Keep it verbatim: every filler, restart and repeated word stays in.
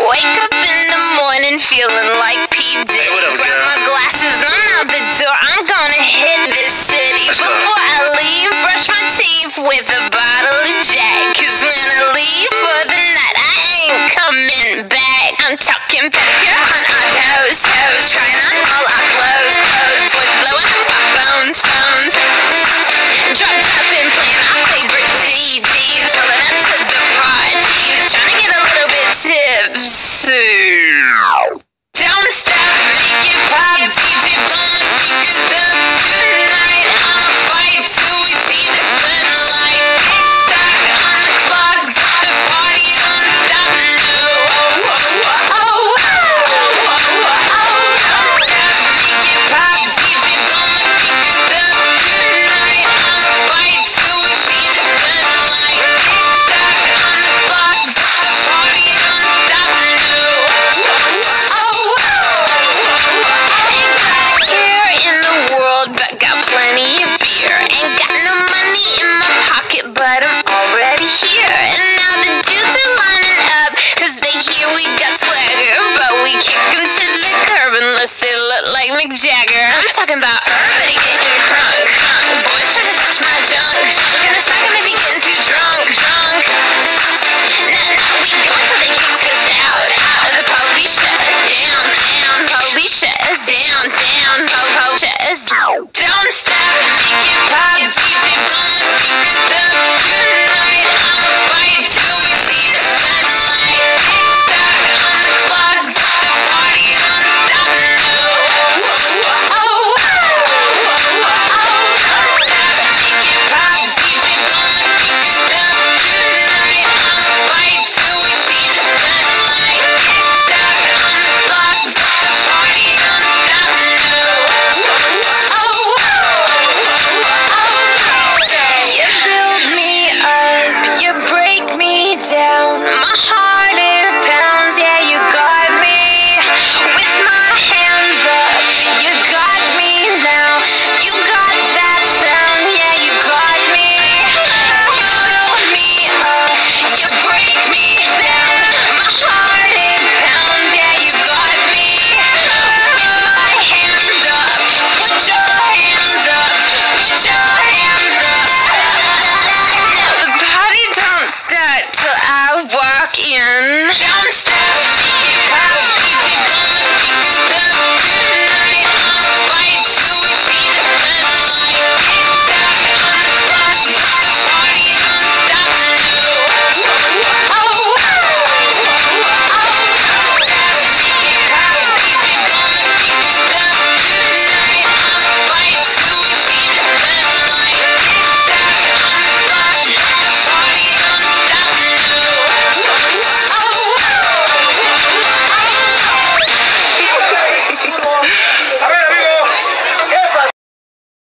Wake up in the morning feeling like P. Diddy. Hey, what up, Grab girl? my glasses, I'm out the door. I'm gonna hit this city. Let's go. Before I leave, brush my teeth with a bottle of Jack. Cause when I leave for the night, I ain't coming back. I'm talking pedicure on our toes, toes. Trying on all our clothes, clothes. Boys blowing up our phones, phones. Drop top and playing our favorite C Ds. Pulling up to the parties. Trying to get a little bit tipsy. Don't stop, make it pop. D J blow my speakers up tonight. I'ma fight till we see the sunlight. Tick tock on the clock, but the party don't stop. No. Oh, oh, oh, oh, oh, oh, oh. Don't stop, make it pop. D J blow my speakers up tonight. I'ma fight till we see the sunlight. Tick tock on the clock, but the party don't stop. No. Oh, oh, ain't got a care in the world, but got plenty of beer. Ain't got no money in my pocket, but I'm already here. And now the dudes are lining up, cause they hear we got swagger. But we kick them to the curb unless they look like Mick Jagger. I'm talking about